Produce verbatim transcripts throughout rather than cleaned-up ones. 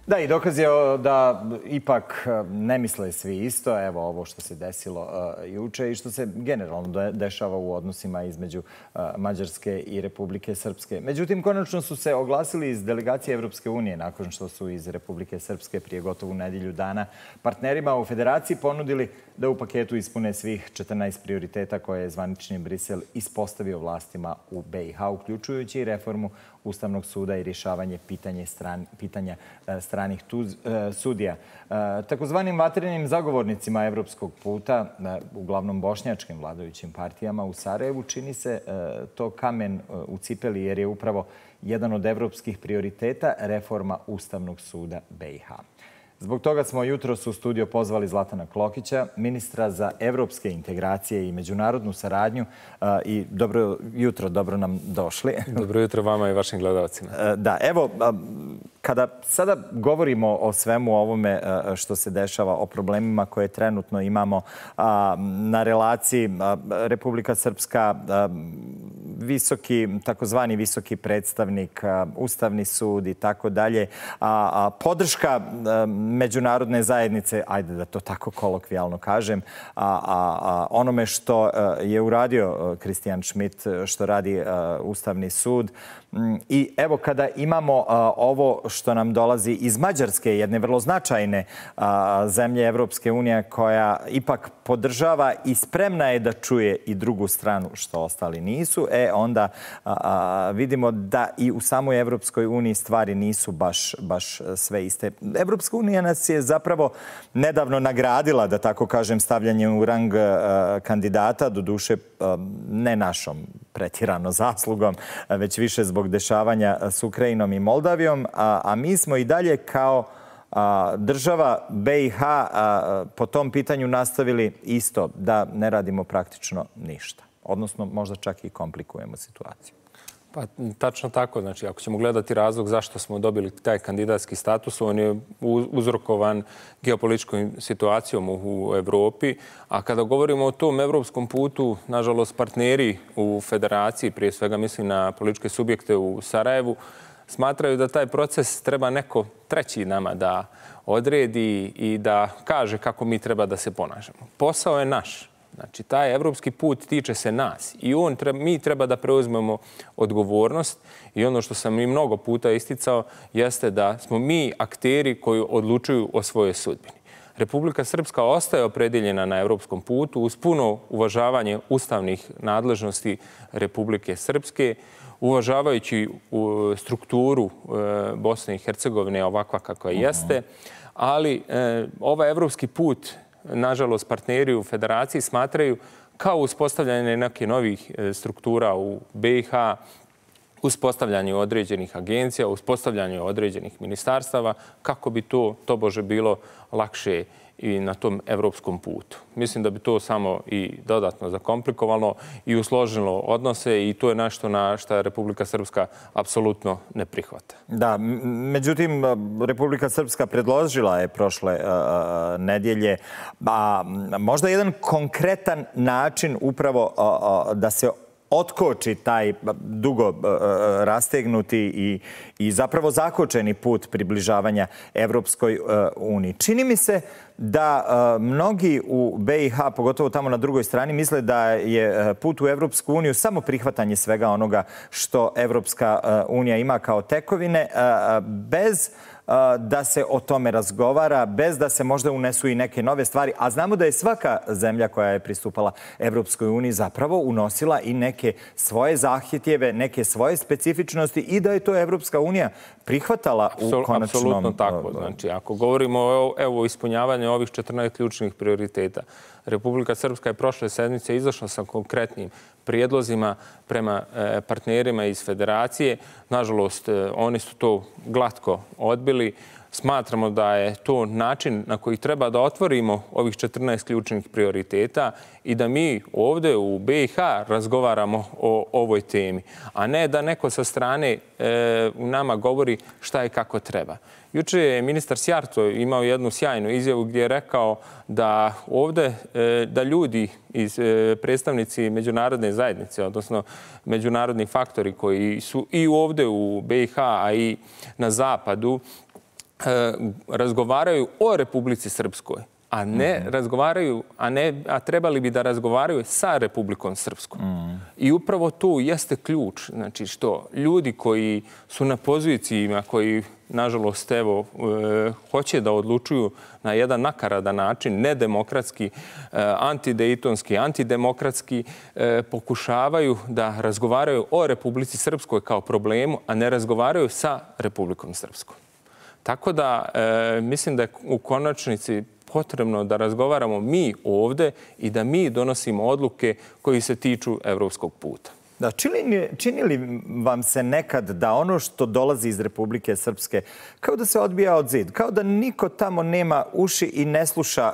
Da, i dokaz je da ipak ne misle svi isto. Evo ovo što se desilo juče i što se generalno dešava u odnosima između Mađarske i Republike Srpske. Međutim, konačno su se oglasili iz delegacije Evropske unije nakon što su iz Republike Srpske prije gotovu nedjelju dana partnerima u Federaciji ponudili da u paketu ispune svih četrnaest prioriteta koje je zvanični Brisel ispostavio vlastima u B i H, uključujući i reformu Ustavnog suda i rješavanje pitanja stranih sudija. Takozvanim vatrenim zagovornicima evropskog puta, uglavnom bošnjačkim vladajućim partijama u Sarajevu, čini se to kamen u cipeli, jer je upravo jedan od evropskih prioriteta reforma Ustavnog suda B i H. Zbog toga smo jutros u studio pozvali Zlatana Klokića, ministra za evropske integracije i međunarodnu saradnju. I dobro jutro, dobro nam došli. Dobro jutro vama i vašim gledalcima. Da, evo, kada sada govorimo o svemu ovome što se dešava, o problemima koje trenutno imamo na relaciji Republika Srpska, visoki, takozvani visoki predstavnik, Ustavni sud i tako dalje, podrška međunarodne zajednice, ajde da to tako kolokvijalno kažem, onome što je uradio Christian Schmidt, što radi Ustavni sud. I evo, kada imamo ovo što nam dolazi iz Mađarske, jedne vrlo značajne zemlje Evropske unije, koja ipak podržava i spremna je da čuje i drugu stranu, što ostali nisu, e onda vidimo da i u samoj Evropskoj uniji stvari nisu baš, baš sve iste. Evropska unija nas je zapravo nedavno nagradila, da tako kažem, stavljanjem u rang kandidata, doduše ne našom pretjerano zaslugom, već više zbog dešavanja s Ukrajinom i Moldavijom, a mi smo i dalje kao država B i H po tom pitanju nastavili isto, da ne radimo praktično ništa. Odnosno, možda čak i komplikujemo situaciju. Pa, tačno tako. Znači, ako ćemo gledati razlog zašto smo dobili taj kandidatski status, on je uzrokovan geopolitičkom situacijom u Evropi. A kada govorimo o tom evropskom putu, nažalost, partneri u Federaciji, prije svega mislim na političke subjekte u Sarajevu, smatraju da taj proces treba neko treći nama da odredi i da kaže kako mi treba da se ponašamo. Posao je naš. Znači, taj evropski put tiče se nas i on treba, mi treba da preuzmemo odgovornost i ono što sam i mnogo puta isticao jeste da smo mi akteri koji odlučuju o svojoj sudbini. Republika Srpska ostaje opredeljena na evropskom putu uz puno uvažavanje ustavnih nadležnosti Republike Srpske, uvažavajući strukturu Bosne i Hercegovine ovakva kakva jeste, ali ovaj evropski put, nažalost, partneri u Federaciji smatraju kao uspostavljanje nekih novih struktura u B i H, uspostavljanje određenih agencija, uspostavljanje određenih ministarstava, kako bi to tobože bilo lakše i na tom evropskom putu. Mislim da bi to samo i dodatno zakomplikovalo i usložilo odnose i to je nešto na što Republika Srpska apsolutno ne prihvata. Da, međutim, Republika Srpska predložila je prošle nedjelje možda jedan konkretan način upravo da se otkoči taj dugo rastegnuti i zapravo zakočeni put približavanja Evropskoj uniji. Čini mi se da mnogi u B i H, pogotovo tamo na drugoj strani, misle da je put u Evropsku uniju samo prihvatanje svega onoga što Evropska unija ima kao tekovine, bez da se o tome razgovara, bez da se možda unesu i neke nove stvari. A znamo da je svaka zemlja koja je pristupala Evropskoj uniji zapravo unosila i neke svoje zahtjeve, neke svoje specifičnosti i da je to Evropska unija prihvatala u konačnom... Apsolutno tako. Znači, ako govorimo o ispunjavanju ovih četrnaest ključnih prioriteta, Republika Srpska je prošle sedmice izašla sa konkretnim prijedlozima prema partnerima iz Federacije. Nažalost, oni su to glatko odbili. Smatramo da je to način na koji treba da otvorimo ovih četrnaest ključnih prioriteta i da mi ovdje u B i H razgovaramo o ovoj temi, a ne da neko sa strane u nama govori šta i kako treba. Juče je ministar Sjarto imao jednu sjajnu izjavu gdje je rekao da ovdje da ljudi iz predstavnici međunarodne zajednice, odnosno međunarodni faktori koji su i ovdje u B i H, a i na zapadu, razgovaraju o Republici Srpskoj, a ne razgovaraju, a ne, a trebali bi da razgovaraju sa Republikom Srpskom. Mm. I upravo tu jeste ključ, znači što ljudi koji su na pozicijima, koji nažalost evo e, hoće da odlučuju na jedan nakaradan način, nedemokratski, e, antidejtonski, antidemokratski, e, pokušavaju da razgovaraju o Republici Srpskoj kao problemu, a ne razgovaraju sa Republikom Srpskom. Tako da e, mislim da je u konačnici potrebno da razgovaramo mi ovde i da mi donosimo odluke koji se tiču evropskog puta. Da, čini, čini li vam se nekad da ono što dolazi iz Republike Srpske kao da se odbija od zid, kao da niko tamo nema uši i ne sluša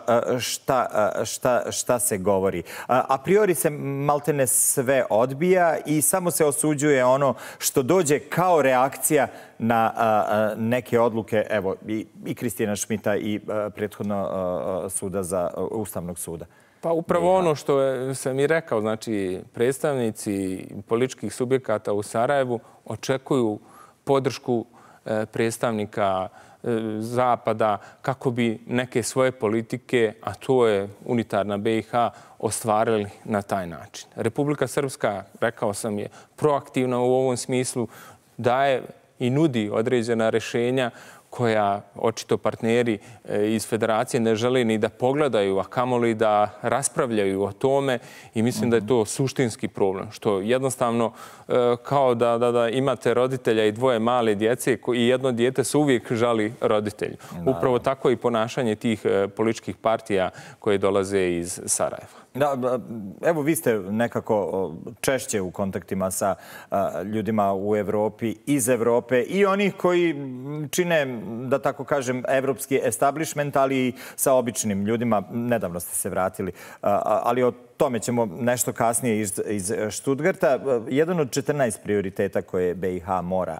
šta, šta, šta se govori? A priori se maltene sve odbija i samo se osuđuje ono što dođe kao reakcija na a, neke odluke, evo, i, i Kristijana Šmita i a, prethodno a, suda za, a, Ustavnog suda. Pa upravo ono što je, sam i rekao, znači predstavnici političkih subjekata u Sarajevu očekuju podršku e, predstavnika e, Zapada kako bi neke svoje politike, a to je unitarna B i H, ostvarili na taj način. Republika Srpska, rekao sam, je proaktivna u ovom smislu, daje i nudi određena rješenja koja očito partneri iz federacije ne žele ni da pogledaju, a kamoli da raspravljaju o tome i mislim da je to suštinski problem. Što jednostavno kao da, da, da imate roditelja i dvoje male djece i jedno dijete se uvijek žali roditelju. Upravo tako i ponašanje tih političkih partija koje dolaze iz Sarajeva. Da, evo, vi ste nekako češće u kontaktima sa ljudima u Evropi, iz Evrope i onih koji čine, da tako kažem, evropski establishment, ali i sa običnim ljudima. Nedavno ste se vratili, ali o tome ćemo nešto kasnije iz, iz Stuttgarta. Jedan od četrnaest prioriteta koje B i H mora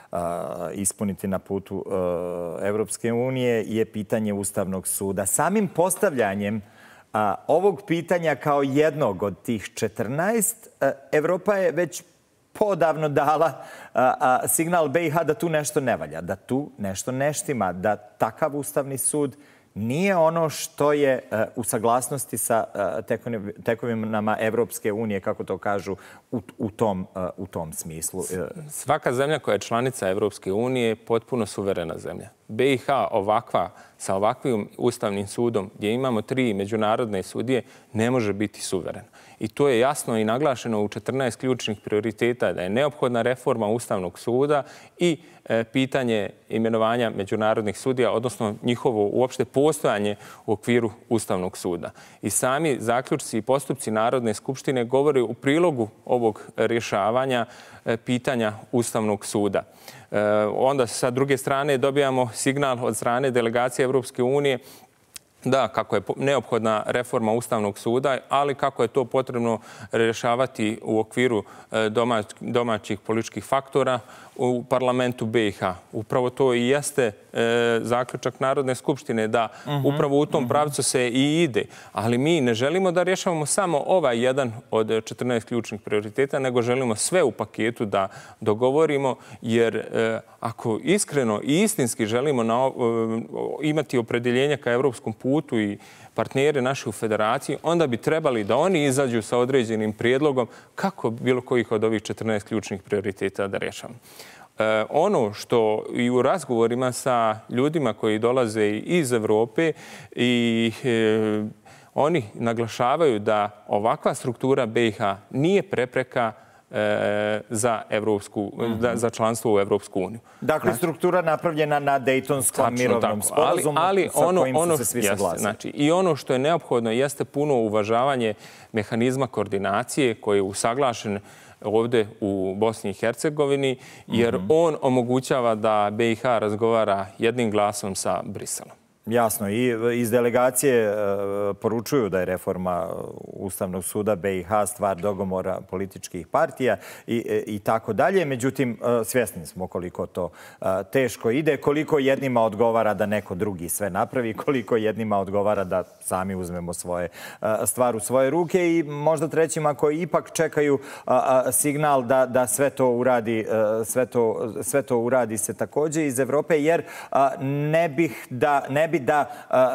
ispuniti na putu Evropske unije je pitanje Ustavnog suda. Samim postavljanjem A, ovog pitanja kao jednog od tih četrnaest, Evropa je već podavno dala a, a, signal B i H da tu nešto ne valja, da tu nešto ne štima, da takav Ustavni sud nije ono što je a, u saglasnosti sa tekovinama Evropske unije, kako to kažu, u, u, tom, a, u tom smislu. Svaka zemlja koja je članica Evropske unije je potpuno suverena zemlja. B i H ovakva, sa ovakvim Ustavnim sudom, gdje imamo tri međunarodne sudije, ne može biti suverena. I to je jasno i naglašeno u četrnaest ključnih prioriteta, da je neophodna reforma Ustavnog suda i e, pitanje imenovanja međunarodnih sudija, odnosno njihovo uopšte postojanje u okviru Ustavnog suda. I sami zaključci i postupci Narodne skupštine govore u prilogu ovog rješavanja e, pitanja Ustavnog suda. E, onda sa druge strane dobijamo signal od strane delegacije Evropske unije da, kako je neophodna reforma Ustavnog suda, ali kako je to potrebno rješavati u okviru domać, domaćih političkih faktora u parlamentu B i H. Upravo to i jeste e, zaključak Narodne skupštine, da uh-huh, upravo u tom uh-huh. pravcu se i ide. Ali mi ne želimo da rješavamo samo ovaj jedan od četrnaest ključnih prioriteta, nego želimo sve u paketu da dogovorimo, jer e, ako iskreno i istinski želimo na, e, imati opredjeljenje ka evropskom putu i partnere naše u federaciji, onda bi trebali da oni izađu sa određenim prijedlogom kako bilo kojih od ovih četrnaest ključnih prioriteta da rješamo. E, ono što i u razgovorima sa ljudima koji dolaze iz Evrope i e, oni naglašavaju da ovakva struktura B i H nije prepreka za, evropsku, mm-hmm. za članstvo u Evropsku uniju. Dakle, struktura napravljena na Dejtonskom mirovnom tako. sporazumu ali, ali sa ono, kojim ono, su se svi jeste, saglasili. Znači, i ono što je neophodno jeste puno uvažavanje mehanizma koordinacije koji je usaglašen ovdje u Bosni i Hercegovini, jer mm-hmm. on omogućava da B i H razgovara jednim glasom sa Briselom. Jasno. I iz delegacije poručuju da je reforma Ustavnog suda B i H stvar dogovora političkih partija i, i tako dalje. Međutim, svjesni smo koliko to teško ide, koliko jednima odgovara da neko drugi sve napravi, koliko jednima odgovara da sami uzmemo svoje stvar u svoje ruke i možda trećima koji ipak čekaju signal da, da sve to uradi, sve to, sve to uradi se također iz Evrope, jer ne bih da ne bi da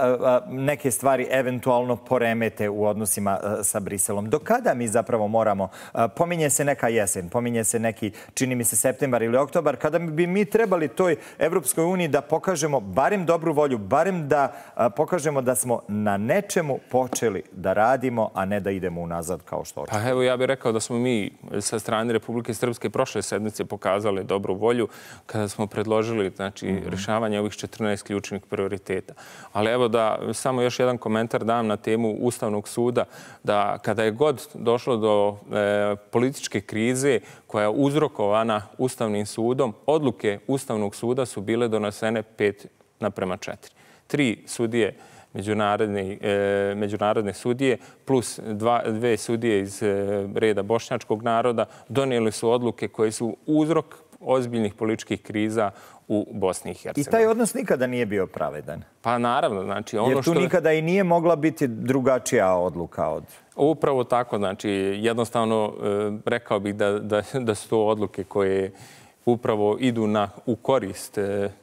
neke stvari eventualno poremete u odnosima sa Briselom. Do kada mi zapravo moramo, pominje se neka jesen, pominje se neki, čini mi se, septembar ili oktobar, kada bi mi trebali toj Evropskoj uniji da pokažemo barem dobru volju, barem da pokažemo da smo na nečemu počeli da radimo, a ne da idemo unazad kao što očekujemo. Pa evo, ja bih rekao da smo mi sa strane Republike Srpske prošle sedmice pokazali dobru volju kada smo predložili, znači, mm-hmm. rješavanje ovih četrnaest ključnih prioriteta. Ali evo da samo još jedan komentar dam na temu Ustavnog suda, da kada je god došlo do e, političke krize koja je uzrokovana Ustavnim sudom, odluke Ustavnog suda su bile donesene pet naprema četiri. Tri sudije međunarodne, e, međunarodne sudije plus dva, dve sudije iz e, reda bošnjačkog naroda donijeli su odluke koje su uzrok ozbiljnih političkih kriza u Bosni i Hercegovini. I taj odnos nikada nije bio pravedan. Pa naravno, znači ono što... Jer tu što... nikada i nije mogla biti drugačija odluka od... Upravo tako, znači jednostavno rekao bih da, da, da su to odluke koje upravo idu na, u korist,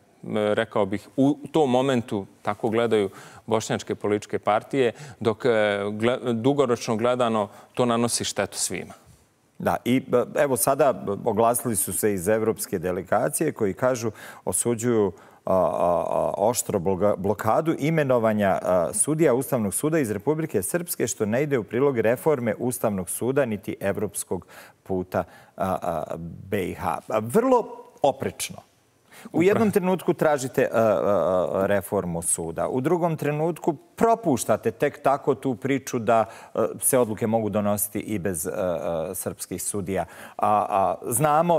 rekao bih, u tom momentu tako gledaju bošnjačke političke partije, dok gled, dugoročno gledano to nanosi štetu svima. Da, i evo sada oglasili su se iz evropske delegacije koji kažu, osuđuju a, a, oštro blokadu imenovanja a, sudija Ustavnog suda iz Republike Srpske, što ne ide u prilog reforme Ustavnog suda niti evropskog puta a, a, B i H. Vrlo oprečno. U jednom trenutku tražite uh, uh, reformu suda. U drugom trenutku propuštate tek tako tu priču da uh, se odluke mogu donositi i bez uh, uh, srpskih sudija. A, a, znamo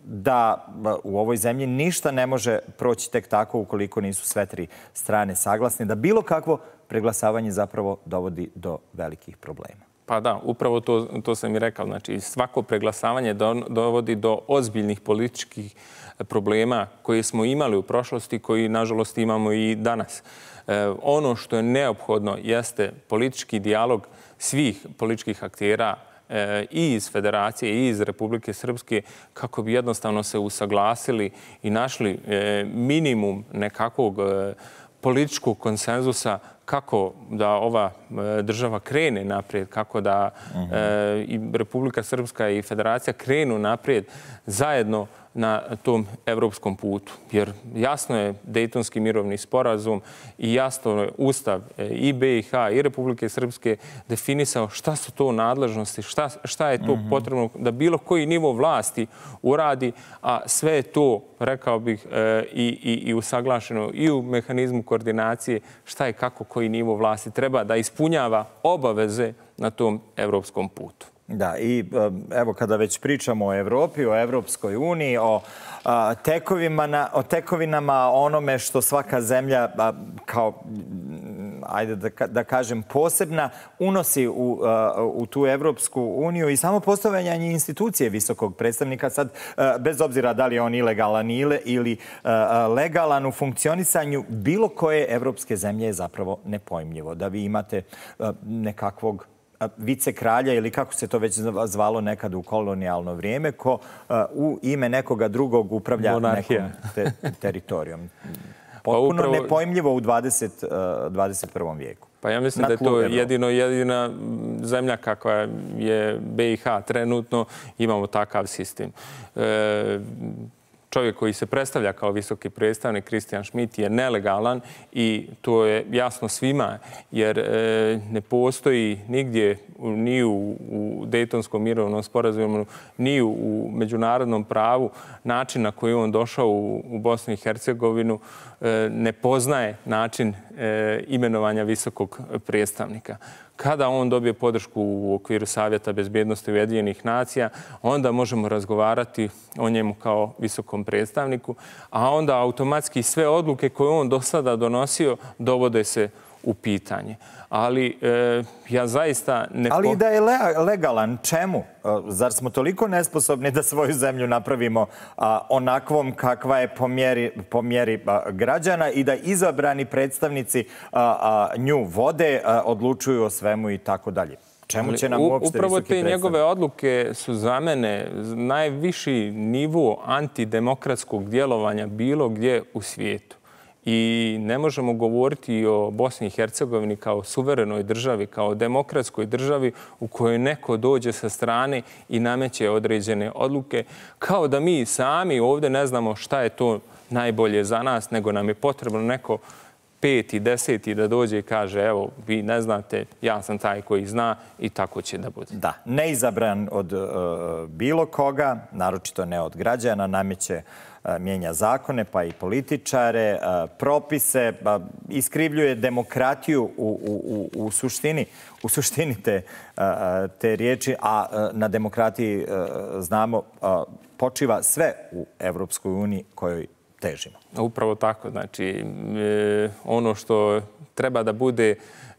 da uh, u ovoj zemlji ništa ne može proći tek tako ukoliko nisu sve tri strane saglasne, da bilo kakvo preglasavanje zapravo dovodi do velikih problema. Pa da, upravo to, to sam i rekao. Znači, svako preglasavanje dovodi do ozbiljnih političkih problema koje smo imali u prošlosti, koji, nažalost, imamo i danas. E, ono što je neophodno jeste politički dijalog svih političkih aktera e, i iz Federacije i iz Republike Srpske kako bi jednostavno se usaglasili i našli e, minimum nekakvog e, političkog konsenzusa kako da ova država krene naprijed, kako da e, i Republika Srpska i Federacija krenu naprijed zajedno na tom evropskom putu. Jer jasno je Dejtonski mirovni sporazum i jasno je Ustav i B i H i Republike Srpske definisao šta su to nadležnosti, šta, šta je to potrebno da bilo koji nivo vlasti uradi, a sve je to, rekao bih, i, i, i usaglašeno i u mehanizmu koordinacije šta je kako koji nivo vlasti treba da ispunjava obaveze na tom evropskom putu. Da, i evo kada već pričamo o Evropi, o Evropskoj uniji, o tekovinama, o tekovinama, onome što svaka zemlja kao, ajde da, da kažem, posebna unosi u, u tu Evropsku uniju i samo postavljanje institucije visokog predstavnika, sad bez obzira da li je on ilegalan ili, ili legalan u funkcionisanju bilo koje evropske zemlje je zapravo nepojmljivo. Da vi imate nekakvog vice kralja ili kako se to već zvalo nekad u kolonijalno vrijeme, ko uh, u ime nekoga drugog upravlja Monarhija. Nekom te, teritorijom. Potpuno pa upravo... nepojmljivo u dvadeset, uh, dvadeset prvom vijeku. Pa ja mislim Na da je to jedino, jedina zemlja kakva je B i H trenutno, imamo takav sistem. E, čovjek koji se predstavlja kao visoki predstavnik, Kristijan Schmidt, je nelegalan i to je jasno svima, jer e, ne postoji nigdje ni u, u Dejtonskom mirovnom sporazumu, ni u, u međunarodnom pravu način na koji on došao u, u Bosnu i Hercegovinu e, ne poznaje način e, imenovanja visokog predstavnika. Kada on dobije podršku u okviru Savjeta bezbjednosti Ujedinjenih nacija, onda možemo razgovarati o njemu kao visokom predstavniku, a onda automatski sve odluke koje on do sada donosio dovode se u pitanje. Ali e, ja zaista ne... Ali da je legalan, čemu? Zar smo toliko nesposobni da svoju zemlju napravimo a, onakvom kakva je po mjeri, po mjeri a, građana i da izabrani predstavnici a, a, nju vode, a, odlučuju o svemu i tako dalje? Čemu će nam uopšte visoki Upravo te predstavnik? njegove odluke su za mene najviši nivo antidemokratskog djelovanja bilo gdje u svijetu. I ne možemo govoriti o Bosni i Hercegovini kao suverenoj državi, kao demokratskoj državi u kojoj neko dođe sa strane i nameće određene odluke, kao da mi sami ovdje ne znamo šta je to najbolje za nas, nego nam je potrebno neko peti, deseti da dođe i kaže evo, vi ne znate, ja sam taj koji zna i tako će da bude. Da, neizabran od uh, bilo koga, naročito ne od građana, nameće mijenja zakone, pa i političare, propise, iskrivljuje demokratiju u, u, u suštini, u suštini te, te riječi, a na demokratiji znamo počiva sve u Evropskoj uniji kojoj težimo. Upravo tako. Znači, ono što treba da bude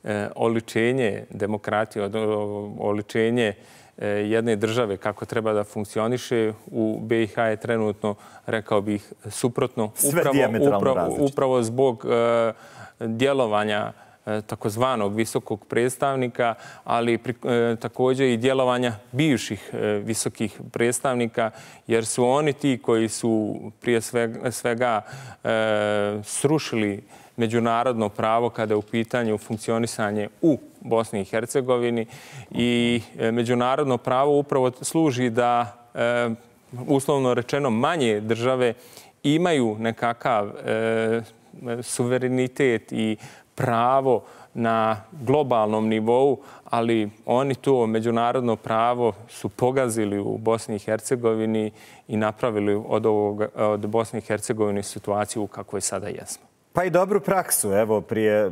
oličenje demokratije, oličenje jedne države kako treba da funkcioniše u B i H je trenutno, rekao bih, suprotno. Sve upravo, dijametralno upravo, različito. upravo zbog uh, djelovanja uh, takozvanog visokog predstavnika, ali pri, uh, također i djelovanja bivših uh, visokih predstavnika, jer su oni ti koji su prije svega, svega uh, srušili međunarodno pravo kada je u pitanju funkcionisanje u Bosni i Hercegovini i međunarodno pravo upravo služi da, e, uslovno rečeno, manje države imaju nekakav e, suverenitet i pravo na globalnom nivou, ali oni to međunarodno pravo su pogazili u Bosni i Hercegovini i napravili od, ovog, od Bosne i Hercegovine situaciju u kakvoj sada jesmo. Pa i dobru praksu. Evo, prije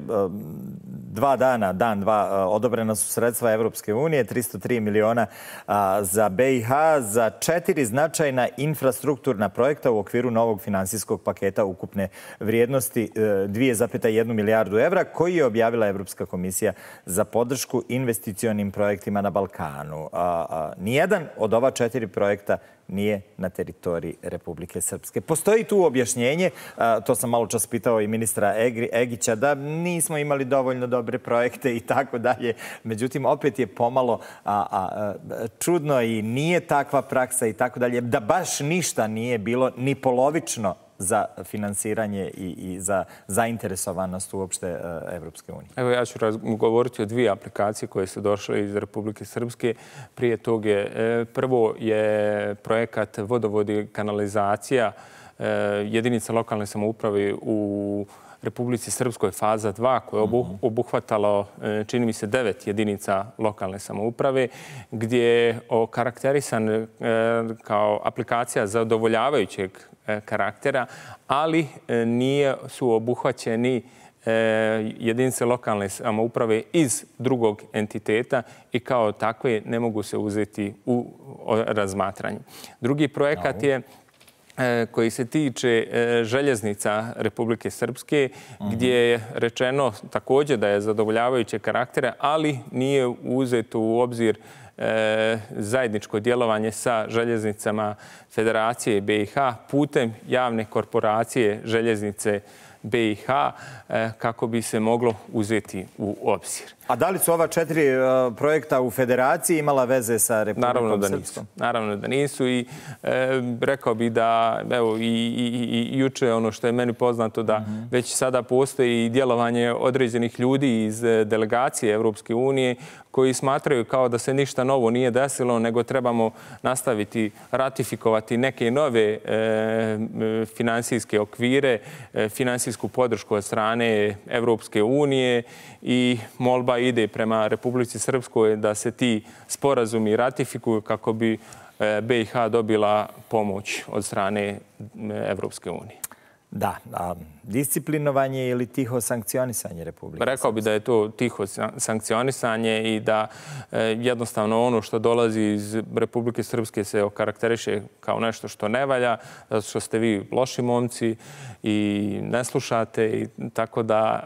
dva dana, dan, dva, odobrena su sredstva Evropske unije, tristo tri miliona za B i H, za četiri značajna infrastrukturna projekta u okviru novog finansijskog paketa ukupne vrijednosti dvije zarez jedna milijardu evra, koji je objavila Evropska komisija za podršku investicionim projektima na Balkanu. Nijedan od ova četiri projekta nije na teritoriji Republike Srpske. Postoji tu objašnjenje, to sam malo čas pitao i ministra Egića, da nismo imali dovoljno dobre projekte i tako dalje. Međutim, opet je pomalo a, a, čudno i nije takva praksa i tako dalje, da baš ništa nije bilo ni polovično za finansiranje i, i za zainteresovanost uopšte Evropske unije. Evo, ja ću govoriti o dvije aplikacije koje su došle iz Republike Srpske. Prije tog je, prvo je projekat vodovodi i kanalizacija jedinica lokalne samouprave u Republici Srpskoj faza dva, koja je obuhvatalo, čini mi se, devet jedinica lokalne samouprave, gdje je okarakterisan kao aplikacija zadovoljavajućeg karaktera, ali nije su obuhvaćeni jedinice lokalne samouprave iz drugog entiteta i kao takve ne mogu se uzeti u razmatranje. Drugi projekat je koji se tiče željeznica Republike Srpske, gdje je rečeno također da je zadovoljavajuće karaktere, ali nije uzeto u obzir zajedničko djelovanje sa željeznicama Federacije B i H putem javne korporacije željeznice B i H kako bi se moglo uzeti u obzir. A da li su ova četiri projekta u Federaciji imala veze sa Republikom Srpskom? Naravno da nisu i e, rekao bih da evo, i, i, i juče ono što je meni poznato da mm-hmm. već sada postoji djelovanje određenih ljudi iz delegacije Evropske unije koji smatraju kao da se ništa novo nije desilo, nego trebamo nastaviti ratifikovati neke nove e, finansijske okvire, e, finansijsku podršku od strane Evropske unije i molba ide prema Republici Srpskoj da se ti sporazumi ratifikuju kako bi B i H dobila pomoć od strane Evropske unije. Da, a disciplinovanje ili tiho sankcionisanje Republike Srpske? Rekao bi da je to tiho sankcionisanje i da jednostavno ono što dolazi iz Republike Srpske se okarakteriše kao nešto što ne valja, zato što ste vi loši momci i ne slušate i tako da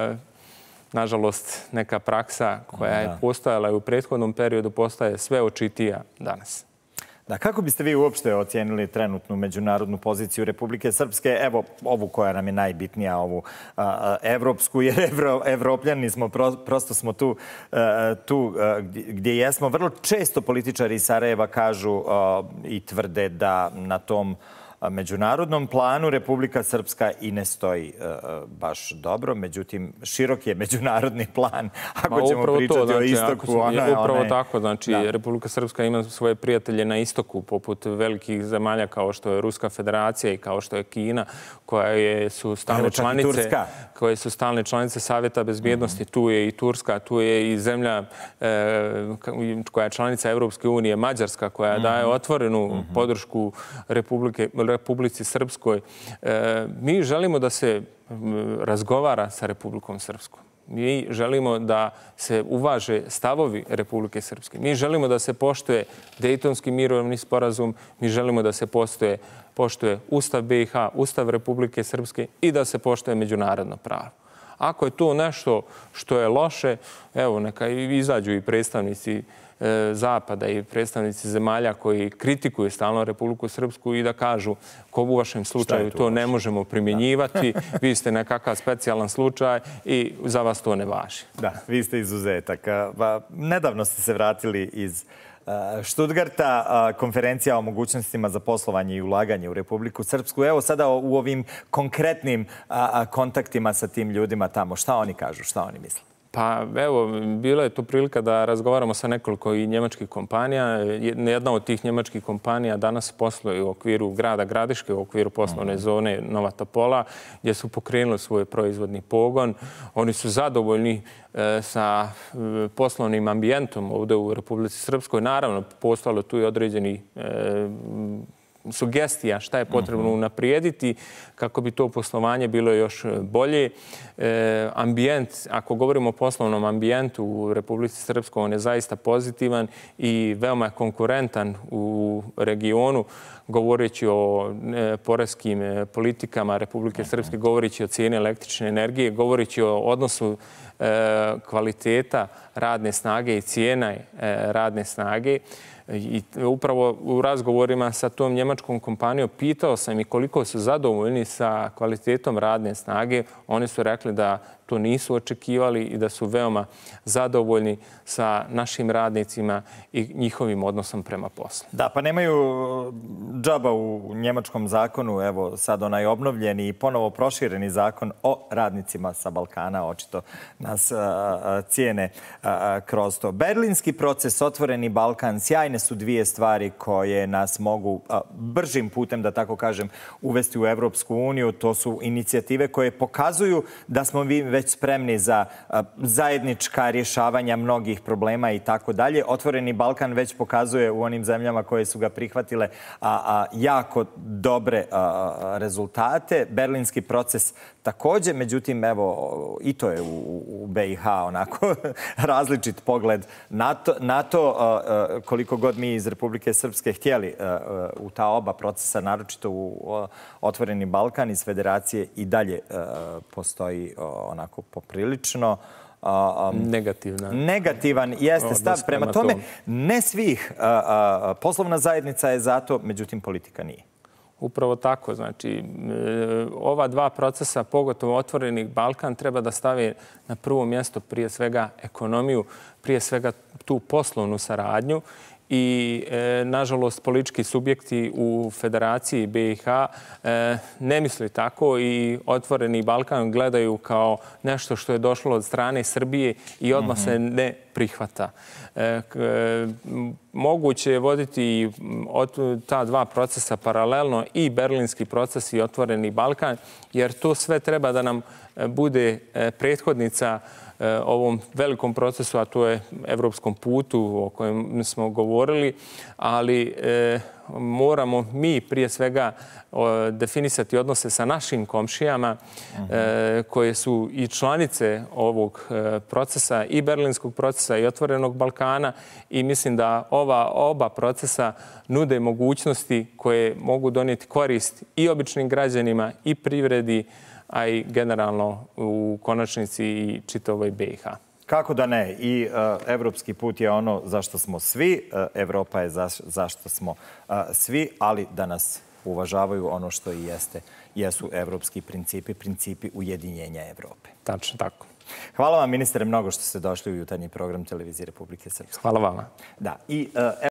nažalost neka praksa koja je postojala i u prethodnom periodu postaje sve očitija danas. Da, kako biste vi uopšte ocijenili trenutnu međunarodnu poziciju Republike Srpske? Evo, ovu koja nam je najbitnija, ovu a, evropsku, jer evro, evropljani smo, pro, prosto smo tu, a, tu a, gdje jesmo. Vrlo često političari iz Sarajeva kažu a, i tvrde da na tom međunarodnom planu Republika Srpska i ne stoji uh, baš dobro. Međutim, širok je međunarodni plan. Ako Ma, ćemo pričati to, znači, o istoku, su, ona je... Upravo ona je... tako. Znači, da. Republika Srpska ima svoje prijatelje na istoku, poput velikih zemalja kao što je Ruska federacija i kao što je Kina, koje su stalne članice, koje su stalne članice Savjeta bezbjednosti. Mm-hmm. Tu je i Turska, tu je i zemlja e, koja je članica Evropske unije, Mađarska, koja mm-hmm. daje otvorenu mm-hmm. podršku Republike Republici Srpskoj. E, mi želimo da se razgovara sa Republikom Srpskom. Mi želimo da se uvaže stavovi Republike Srpske. Mi želimo da se poštuje Dejtonski mirovni sporazum. Mi želimo da se poštuje, poštuje Ustav B i H, Ustav Republike Srpske i da se poštuje međunarodno pravo. Ako je to nešto što je loše, evo, neka izađu i predstavnici Zapada i predstavnici zemalja koji kritikuju stalno Republiku Srpsku i da kažu ko u vašem slučaju to ne možemo primjenjivati, vi ste nekakav specijalan slučaj i za vas to ne važi. Da, vi ste izuzetak. Nedavno ste se vratili iz Štutgarta, konferencija o mogućnostima za poslovanje i ulaganje u Republiku Srpsku. Evo sada u ovim konkretnim kontaktima sa tim ljudima tamo. Šta oni kažu, šta oni misle? Pa evo, bila je tu prilika da razgovaramo sa nekoliko i njemačkih kompanija. Jedna od tih njemačkih kompanija danas posluje u okviru grada Gradiške, u okviru poslovne zone Nova Topola, gdje su pokrenuli svoj proizvodni pogon. Oni su zadovoljni e, sa e, poslovnim ambijentom ovdje u Republici Srpskoj. Naravno, postojalo tu i određeni e, sugestija šta je potrebno unaprijediti kako bi to poslovanje bilo još bolje. E, ambijent, ako govorimo o poslovnom ambijentu u Republici Srpskoj, on je zaista pozitivan i veoma konkurentan u regionu, govoreći o e, poreskim e, politikama Republike Srpske, govoreći o cijeni električne energije, govoreći o odnosu e, kvaliteta radne snage i cijena e, radne snage. I upravo u razgovorima sa tom njemačkom kompanijom pitao sam i koliko su zadovoljni sa kvalitetom radne snage. Oni su rekli da to nisu očekivali i da su veoma zadovoljni sa našim radnicima i njihovim odnosom prema poslu. Da, pa nemaju džaba u njemačkom zakonu, evo sad onaj obnovljeni i ponovo prošireni zakon o radnicima sa Balkana, očito nas a, a, cijene a, kroz to. Berlinski proces, otvoreni Balkan, sjajne su dvije stvari koje nas mogu a, bržim putem, da tako kažem, uvesti u Evropsku uniju. To su inicijative koje pokazuju da smo vi već spremni za a, zajednička rješavanja mnogih problema i tako dalje. Otvoreni Balkan već pokazuje u onim zemljama koje su ga prihvatile a, a, jako dobre a, rezultate. Berlinski proces također, međutim, evo, i to je u, u B i H onako različit pogled na to, na to a, a, koliko god mi iz Republike Srpske htjeli a, a, u ta oba procesa, naročito u a, Otvoreni Balkan iz Federacije i dalje a, postoji a, onako poprilično a, um, negativna. negativan jeste stav. Prema tome, ne svih. A, a, poslovna zajednica je zato, međutim, politika nije. Upravo tako. Znači, ova dva procesa, pogotovo Otvoreni Balkan, treba da stavi na prvo mjesto prije svega ekonomiju, prije svega tu poslovnu saradnju. I, e, nažalost, politički subjekti u Federaciji B i H e, ne misli tako i Otvoreni Balkan gledaju kao nešto što je došlo od strane Srbije i odmah se ne prihvata. E, k, e, moguće je voditi od, ta dva procesa paralelno, i Berlinski proces i Otvoreni Balkan, jer to sve treba da nam bude prethodnica ovom velikom procesu, a to je evropskom putu o kojem smo govorili, ali e, moramo mi prije svega definisati odnose sa našim komšijama koje su i članice ovog procesa, i Berlinskog procesa i Otvorenog Balkana, i mislim da ova oba procesa nude mogućnosti koje mogu donijeti korist i običnim građanima i privredi, a i generalno u konačnici i čitavoj B i H. Kako da ne? I evropski put je ono zašto smo svi, Evropa je zašto smo svi, ali da nas uvažavaju ono što i jeste, jesu evropski principi, principi ujedinjenja Evrope. Tačno tako. Hvala vam, ministre, mnogo što ste došli u jutarnji program Televizije Republike Srpske. Hvala vama. Da, i